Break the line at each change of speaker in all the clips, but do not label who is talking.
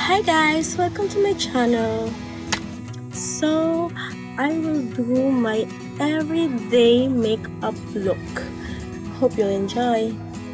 Hi guys, welcome to my channel. So I will do my everyday makeup look. Hope you'll enjoy.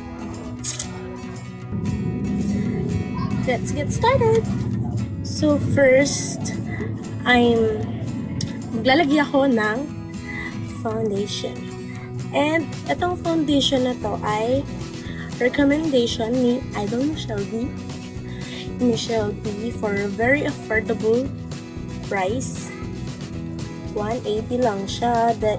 Let's get started. So first, maglalagay ako ng foundation. And itong foundation na to ay recommendation ni Idol Michelle B for a very affordable price. 180 lang siya. The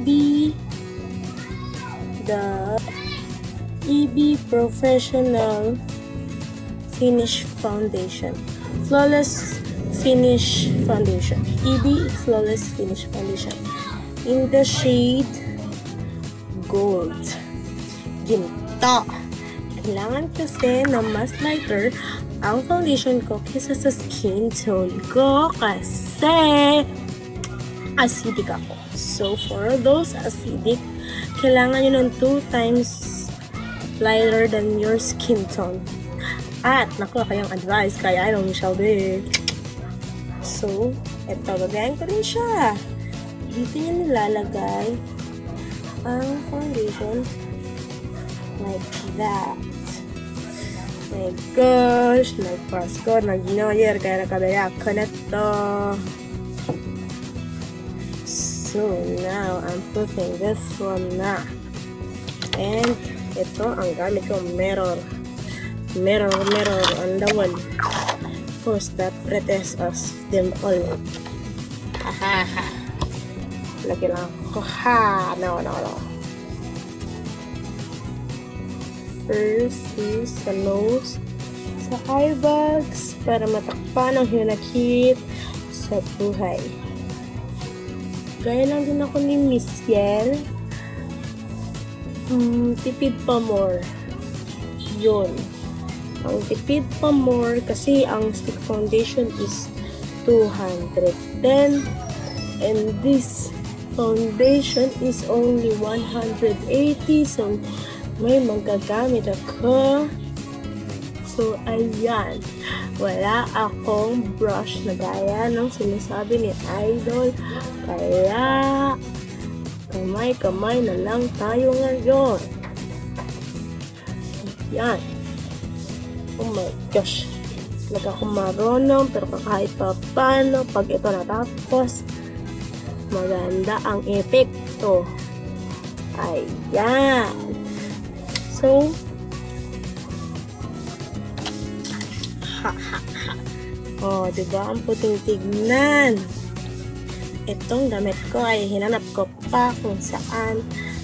EB Professional Finish Foundation. Flawless Finish Foundation. EB Flawless Finish Foundation. In the shade Gold. Ginto. Kailangan kasi na mas lighter ang foundation ko kaysa sa skin tone ko kasi acidic ako. So, for those acidic, kailangan nyo ng 2 times lighter than your skin tone. At, nakuha kayong advice kaya I don't Michelle B. So, eto, gagayin ko rin siya. Dito nyo nilalagay ang foundation like that. My gosh, nagpasko, nag-New Year, kaya nakabaya ko na to. So now, I'm putting this one na. And ito, ang gamit ko, mirror on the wall. Of course, that pretends us them all. Hahaha. Lagi lang ako, ha! No. First is sa nose, sa eye bags, para matakpan ang hinakit sa buhay. Gaya lang din ako ni Miss Yel. Tipid pa more. Yun. Ang tipid pa more kasi ang stick foundation is 210 and this foundation is only 180, so may magagamit ako. So, ayan. Wala akong brush na gaya ng sinasabi ni Idol. Kaya, kamay-kamay na lang tayo ngayon. Ayan. Oh my gosh. Talaga akong marunong, pero kahit pa paano, pag ito natapos, maganda ang epekto. Ayan. So, oh, diba? Ang puting tignan. Itong damit ko ay hinanap ko pa kung saan.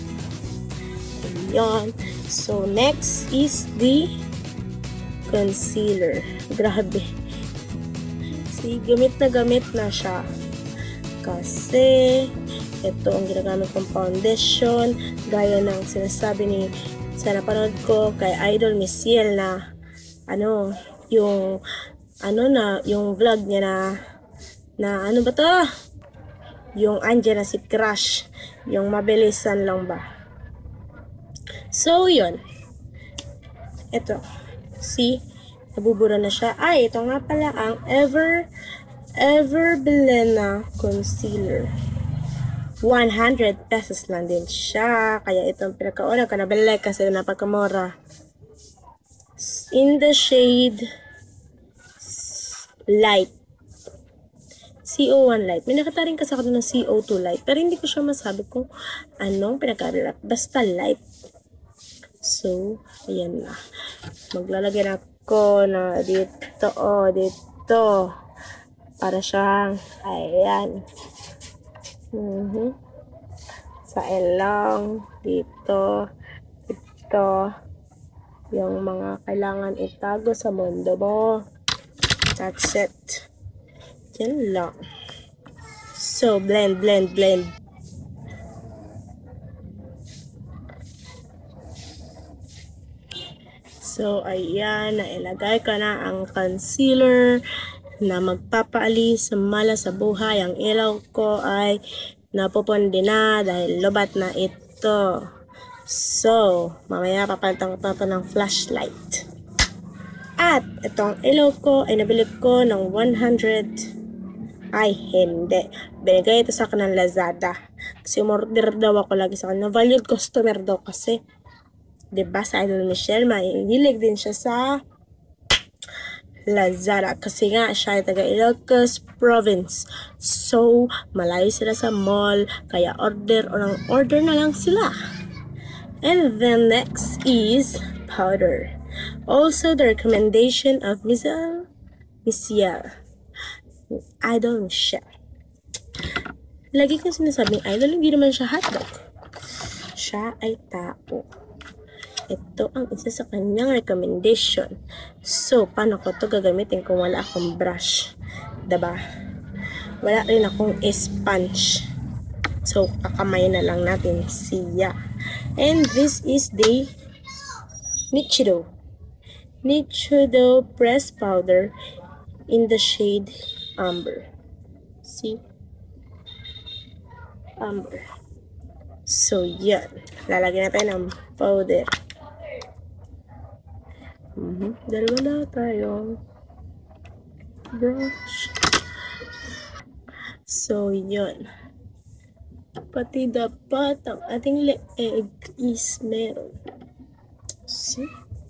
Ayan. So, next is the concealer. Grabe. See, gamit na siya. Kasi, ito ang ginagamit kong foundation. Gaya ng sinasabi ni sa napanood ko kay Idol Michelle na yung vlog niya na ano ba to? Yung andyan na si Crush, yung mabilisan lang ba. So yun. Ito. See? Nabubura na siya. Ay, ito nga pala ang Bilena concealer. 100 pesos lang din siya. Kaya itong pinakauna ko nabili kasi napakamura. In the shade Light. CO1 Light. May nakita rin kasi ako ng CO2 Light. Pero hindi ko siya masabi kung anong pinagkabila. Basta light. So, ayan na. Maglalagay na ako na dito. Dito. Para siyang, ayan. Sa ilong, dito, yung mga kailangan itago sa mundo mo. That's it. Yan lang. So, blend. So, ayan, nailagay ko na ang concealer na magpapaalis sa mala sa buhay. Ang ilaw ko ay napupundi na dahil lobat na ito. So, mamaya papalitan ko ito ng flashlight. At itong ilaw ko ay nabili ko ng 100. Ay, hindi. Binigay ito sa akin ng Lazada. Kasi umorder daw ako lagi sa kanya. Valued customer daw kasi. Diba sa Idol Michelle, mahilig din siya sa Lazada. Kasi nga, siya ay taga Ilocos Province. So, malayo sila sa mall. Kaya order na lang sila. And then next is powder. Also, the recommendation of Michelle. Idol Michelle. Lagi kong sinasabing idol, hindi naman siya hotdog. Siya ay tao. Ito ang isa sa kanyang recommendation. So, paano ko ito gagamitin kung wala akong brush? Diba? Wala rin akong sponge. So, kakamay na lang natin siya. And this is the Nichido pressed powder in the shade Amber. See? Amber. So, yan. Lalagyan natin ng powder. Dalawa na tayong brush. So, yan. Pati dapat ang ating leeg is meron. See?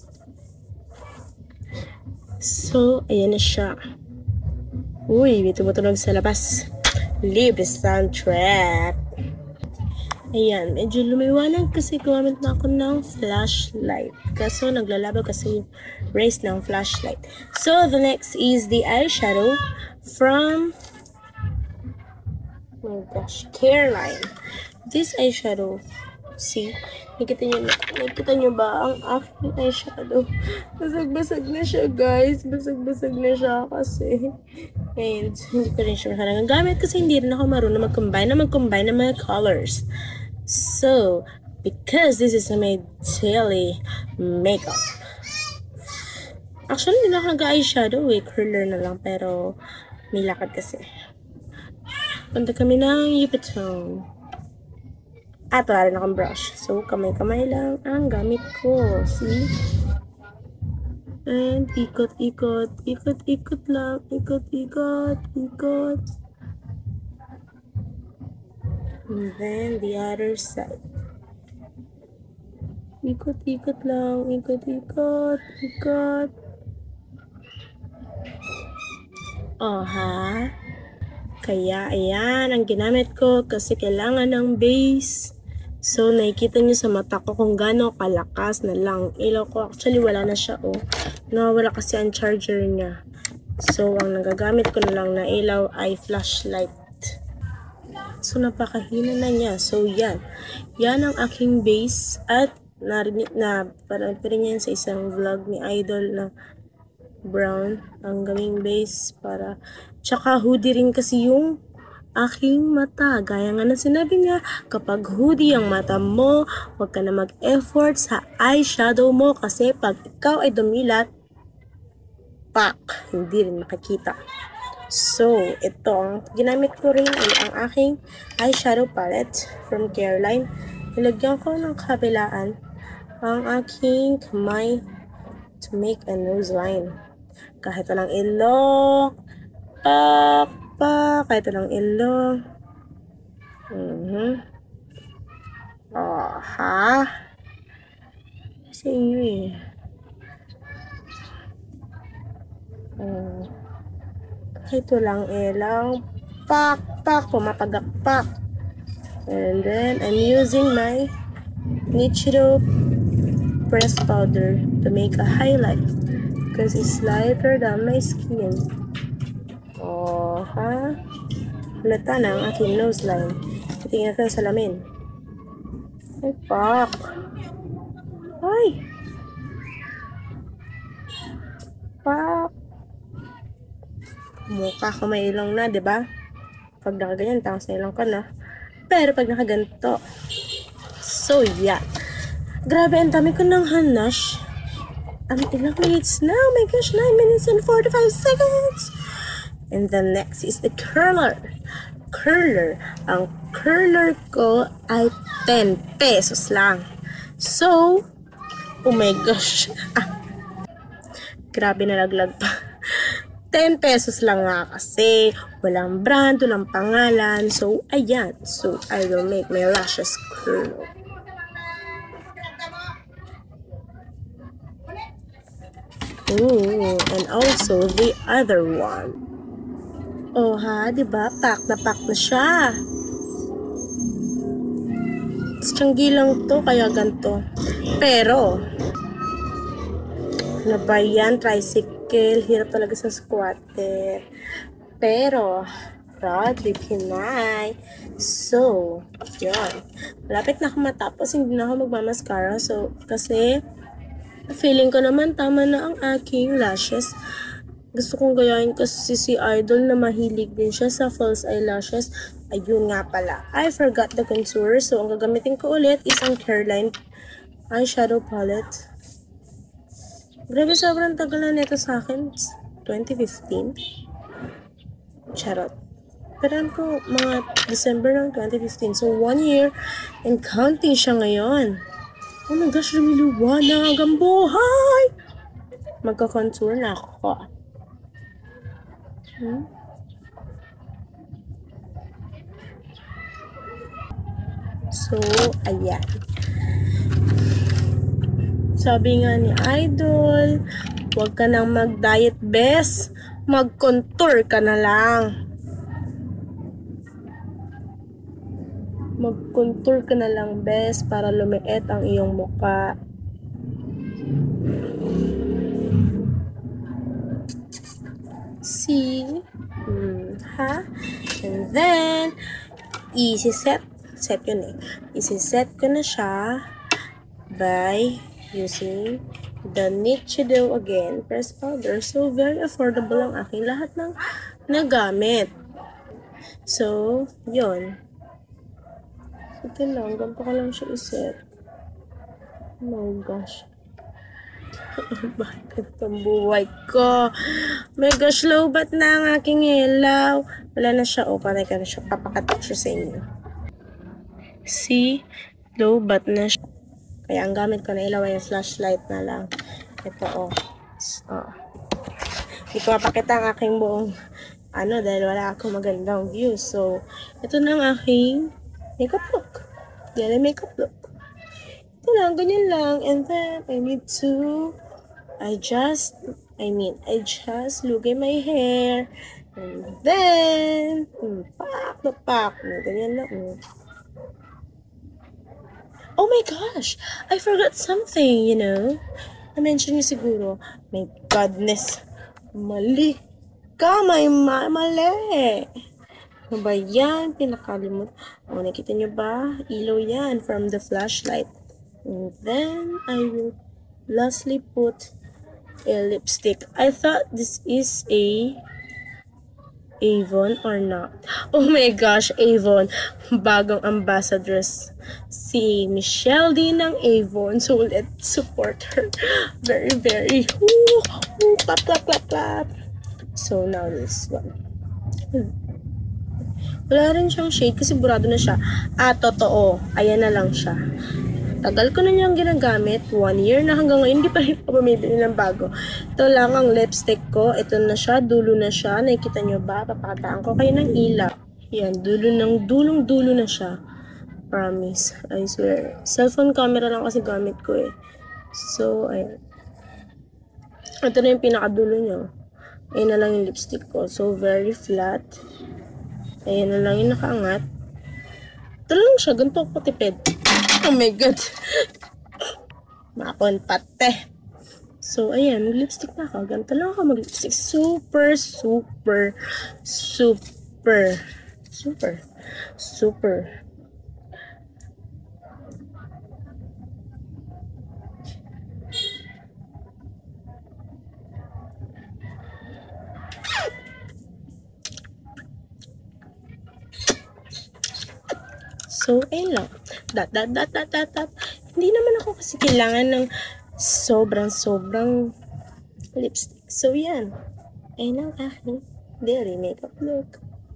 So, ayan na siya. Uy, may tumutunog sa labas. Libre soundtrack. Ayan, medyo lumiwanag kasi gumamit na ako ng flashlight. Kaso naglalabaw kasi yung rays ng flashlight. So, the next is the eyeshadow from, oh my gosh, Careline. This eyeshadow, see, nakita nyo ba ang aking eyeshadow? Basag-basag na siya, guys. Basag-basag na siya kasi. And hindi ko rin siya masyadong gamit kasi hindi rin ako marunong mag-combine ng mga colors. So, because this is my daily makeup. Actually, hindi na ako nag-eyeshadow eh. Curler na lang. Pero, may lakad kasi. Punta kami ng Yucatan. At wala rin akong brush. So, kamay-kamay lang ang gamit ko. See? And ikot-ikot lang. Ikot. And then, the other side. Ikot-ikot lang. Ikot. Oh, ha? Kaya, ayan, ang ginamit ko kasi kailangan ng base. So, nakikita nyo sa mata ko kung gaano kalakas na lang ilaw ko. Actually, wala na siya, oh. Nawawala kasi ang charger niya. So, ang nagagamit ko na lang na ilaw ay flashlight. So, napakahina na niya. So, yan. Yan ang aking base. At, narinig na, parang niya sa isang vlog ni Idol na brown. Ang gaming base para, tsaka hoodie rin kasi yung aking mata. Gaya nga na sinabi niya, kapag hoodie ang mata mo, huwag ka na mag-effort sa eyeshadow mo kasi pag ikaw ay dumilat, hindi rin makikita. So, ito ang ginamit ko rin ay ang aking eyeshadow palette from Careline. Nilagyan ko ng kabilaan ang aking kamay to make a nose line. Kahit walang ilong, kahit walang ilong. Oh, ha? Sa inyo eh. Kahit walang ilong, pumapagakpak. And then, I'm using my Nichido pressed powder to make a highlight because it's lighter than my skin. Oh, ha? Halata na ang aking nose line. Tingnan ko sa salamin. Ay, pak. Ay! Pak. Mukha ko may ilong na, diba? Pag nakaganyan, tangos na ilong ko na. Pero pag nakaganto, so yeah. Grabe, ang dami ko ng hanash. Ilang minutes na? Oh my gosh, 9 minutes and 45 seconds. And the next is the curler. Ang curler ko ay 10 pesos lang. So, oh my gosh. Grabe, nalaglag pa. 10 pesos lang nga kasi. Walang brand, walang pangalan. So, ayan. So, I will make my lashes curl. Ooh, and also the other one. Oh ha, diba? Pack na siya. Tiangge lang to, kaya ganito. Pero, ano ba yan? Tricycle. Hirap talaga sa squatter. Pero, proudly Pinay. So, yun. Malapit na ako matapos. Hindi na ako magmamascara. So, kasi, feeling ko naman tama na ang aking lashes. Gusto kong gayahin kasi si Idol na mahilig din siya sa false eyelashes. Ayun nga pala. I forgot the contour. So, ang gagamitin ko ulit is ang Careline Eyeshadow palette. Grabe, sobrang tagal na nito sa akin. 2015. Charot. Pero ko mga December ng 2015. So, 1 year and counting siya ngayon. Oh my gosh, lumiliwanag ang buhay! Magka-contour na ako. So, ayan. Sabi nga ni Idol, huwag ka nang mag-diet, bes. Mag-contour ka na lang. Mag-contour ka na lang, bes, para lumiit ang iyong mukha. See? Ha? And then, isi-set yun eh. Isi-set ko na siya by using the Nichido again press powder. So, very affordable ang aking lahat ng nagamit. So, yun. Ito lang. Ganito ko lang siya iset. Oh my gosh. Bakit ang buhay ko? My gosh, low-bat na ang aking ilaw. Wala na siya. O, panay ka na siya. Papakatok siya sa inyo. See? Low-bat na siya. Kaya ang gamit ko na ilaw ay flashlight na lang. Ito, oh. Hindi ko mapakita ang aking buong dahil wala akong magandang view. So, ito na ang aking makeup look. Yan ang makeup look. Ito lang, ganyan lang. And then, I just lugay my hair. And then, pak. Ganyan lang. Oh my gosh! I forgot something, Na-mention niyo siguro. My goodness. Mali ka, may mali. Ano ba yan? Pinakalimut. O, nakita niyo ba? Ilaw yan from the flashlight. And then, I will lastly put a lipstick. I thought this is a Avon or not. Oh my gosh, Avon. Bagong ambassadress. Si Michelle din ng Avon. So, let's support her. Very, very. Clap. So, now this one. Wala rin siyang shade kasi burado na siya. Totoo. Ayan na lang siya. Tagal ko na niyang ginagamit. 1 year na hanggang ngayon. Hindi pa rin ako bumibili ng bago. Ito lang ang lipstick ko. Ito na siya. Dulo na siya. Nakikita niyo ba? Papataan ko kayo ng ilaw. Yan. Dulong-dulo na siya. Promise. I swear. Cellphone camera lang kasi gamit ko eh. So, ayan. Ito na yung pinakadulo niya. Ayan na lang yung lipstick ko. So, very flat. Ayan na lang yung nakaangat. Ito lang siya. Ganito ako tipid. Oh my God. Mapon pate. So, ayan. Mag-lipstick na ako. Ganito lang ako mag-lipstick. Super. So, ayun lang. Dat. Hindi naman ako kasi kailangan ng sobrang lipstick. So, yan. Ayun ang aking daily makeup look.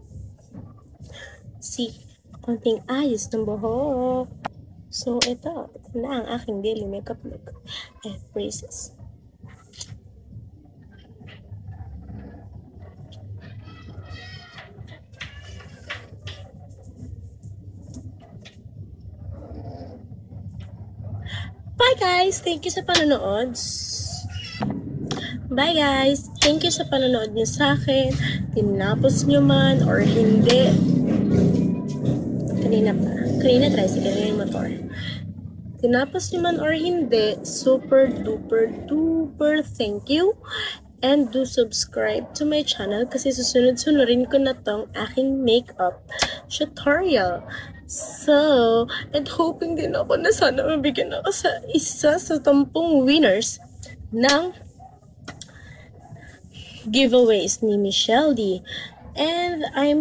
See, konting ayos ng buhok. So, ito na ang aking daily makeup look. And braces. Bye guys! Thank you sa panonood. Bye guys! Thank you sa panonood niyo sa akin. Tinapos niyo man or hindi. Kanina tricycle na yung motor. Tinapos niyo man or hindi, super duper duper thank you. And do subscribe to my channel kasi susunod-sunurin ko na tong aking makeup tutorial. So, and hoping din ako na sana mabigyan ako sa isa sa 10 winners ng giveaways ni Michelle D. And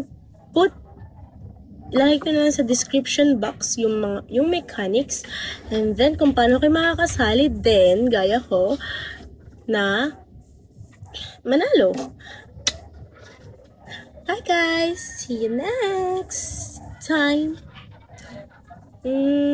ilagay ko na lang sa description box yung mechanics, and then kung paano kayo makakasali din gaya ko na manalo. Bye guys! See you next time!